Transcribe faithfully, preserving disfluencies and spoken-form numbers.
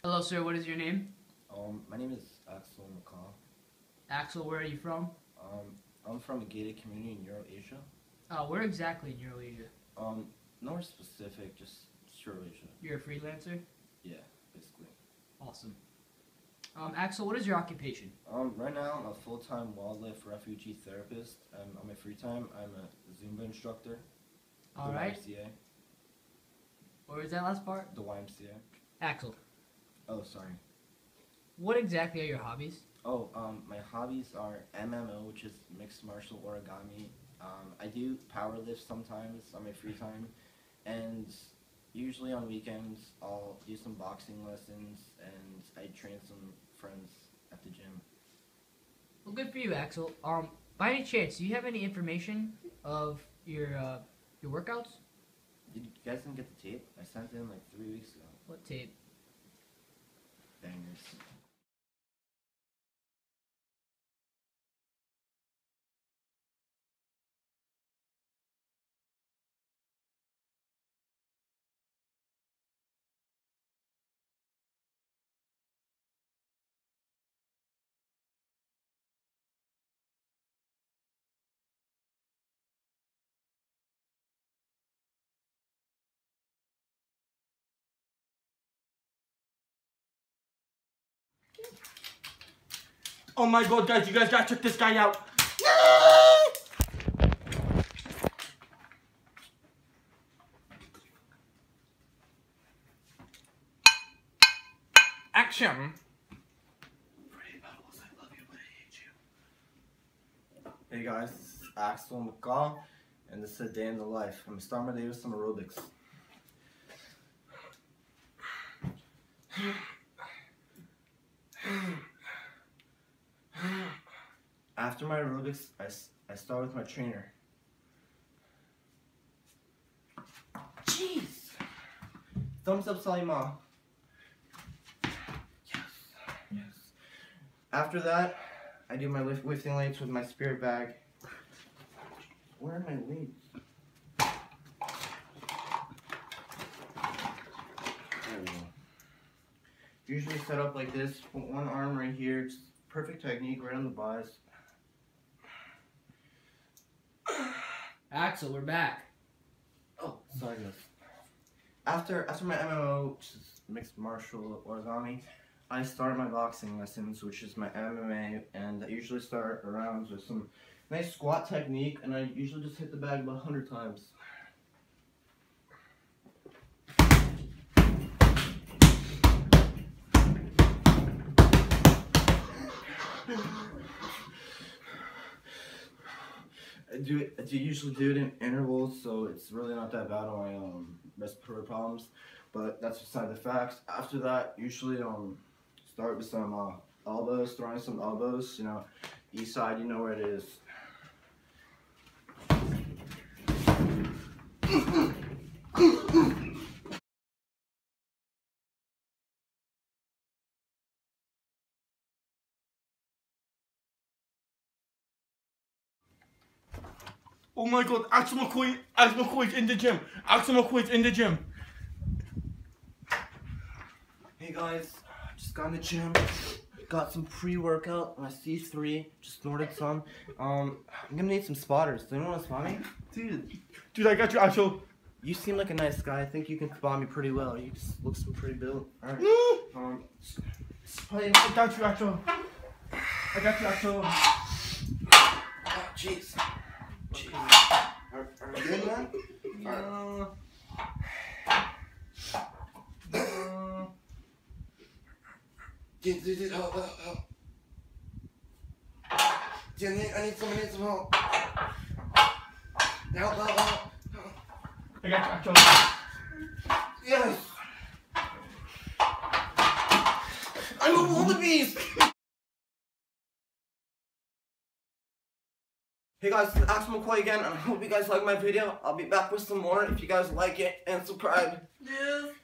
Hello, sir. What is your name? Um, my name is Axel Macaw. Axel, where are you from? Um, I'm from a gated community in Euroasia. Uh, where exactly in Euroasia? Um, nowhere specific, just Euroasia. You're a freelancer? Yeah, basically. Awesome. Um, Axel, what is your occupation? Um, right now I'm a full-time wildlife refugee therapist. Um, on my free time, I'm a Zumba instructor. All the right. Y M C A. What was that last part? The Y M C A. Axel, Oh, sorry. what exactly are your hobbies? Oh, um, my hobbies are M M O, which is mixed martial origami. Um, I do power lift sometimes on my free time, and usually on weekends I'll do some boxing lessons, and I train some friends at the gym. Well, good for you, Axel. Um, by any chance, do you have any information of your uh, your workouts? Did you guys didn't get the tape? I sent it in like three weeks ago. What tape? Bangers. Oh my god, guys, you guys gotta check this guy out. Action. Hey guys, this is Axel Macaw, and this is a day in the life. I'm gonna start my day with some aerobics. After my aerobics, I, I start with my trainer. Jeez! Thumbs up, Salima. Yes, yes. After that, I do my lift, lifting weights with my spirit bag. Where are my weights? There we go. Usually set up like this, put one arm right here, just perfect technique right on the buys. Axel, we're back. Oh, sorry guys. After after my M M O, which is mixed martial origami, I start my boxing lessons, which is my M M A, and I usually start rounds with some nice squat technique, and I usually just hit the bag about a hundred times. I do it, I do usually do it in intervals, so it's really not that bad on my um, respiratory problems, but that's beside the facts. After that, usually um start with some uh, elbows, throwing some elbows, you know, east side, you know where it is. Oh my god, Axel McCoy, Axel McCoy's in the gym. Axel McCoy's in the gym. Hey guys, just got in the gym, got some pre-workout, my C three, just snorted some. Um, I'm gonna need some spotters. Do anyone want to spot me? Dude, dude, I got you, Axel. You seem like a nice guy. I think you can spot me pretty well. You just look some pretty built. Alright. Um, I got you, Axel. I got you, Axel. oh, jeez. Jeez. Are, are we good, man? Uh, Uh, dude, dude, dude, help, help, help. Dude, I need, I need some, I need some help. Help, help, help. I got you, Axel. Yes! I'm a wildebeest! Hey guys, this is Axel Macaw again, and I hope you guys like my video. I'll be back with some more if you guys like it, and subscribe. Yes.